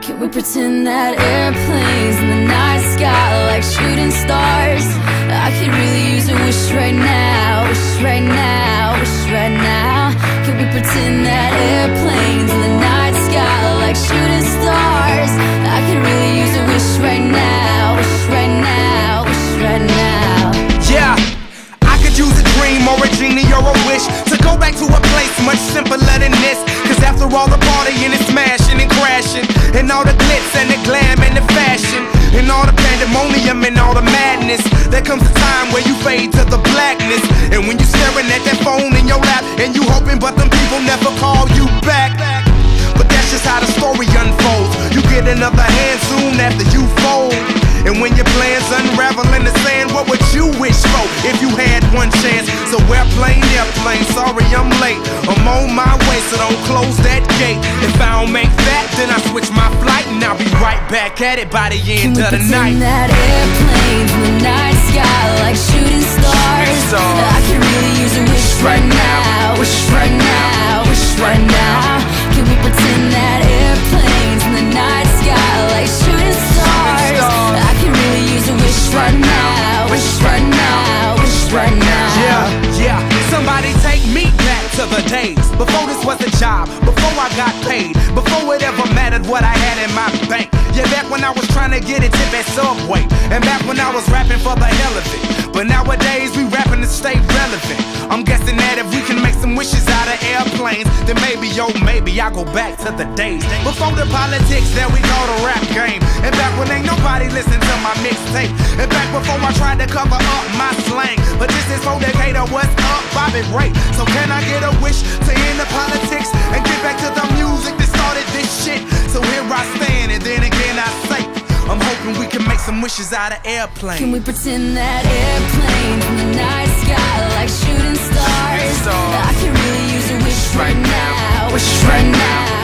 Can we pretend that airplanes in the night sky like shooting stars? I could really use a wish right now, wish right now, wish right now. Can we pretend that airplanes in the night sky like shooting stars? I could really use a wish right now, wish right now, wish right now. Yeah, I could use a dream or a genie or a wish to go back to a place much simpler than this. Cause after all the partying and smashing and crashing, and all the glitz and the glam and the fashion, and all the pandemonium and all the madness, there comes a time where you fade to the blackness. And when you staring at that phone in your lap, and you hoping but them people never call you back. But that's just how the story unfolds. You get another hand soon after you fold. And when your plans unravel in the sand, what would you wish for if you had one chance? So airplane, sorry I'm late. I'm on my way, so don't close that gate. If I don't make that, then I switch my flight, and I'll be right back at it by the end of the night. Can we pretend that airplanes in the night sky like shooting stars? I can really use a wish right now, wish right now, wish right now. Can we pretend that airplanes in the night sky like shooting stars? I can really use a wish right now, wish right now, wish right now. Yeah, somebody take me back to the days before this was a job, before I got paid, before it ever mattered what I had in my bank. Yeah, back when I was trying to get a tip at Subway, and back when I was rapping for the hell of it. But nowadays we rapping to stay relevant. I'm guessing that if we can make some wishes out of airplanes, then maybe, yo, maybe I'll go back to the days before the politics that we call the rap game. And back when ain't nobody listened to my mixtape. And back before I tried to cover up my slang. But this is for Decatur, what's up, Bobby Ray? So can I get a wish to end the politics and get back to the music that started this shit? So here I stand, and then again I say, I'm hoping we can make some wishes out of airplanes. Can we pretend that airplanes in the night sky like shooting stars? I can really use a wish right now, wish right now.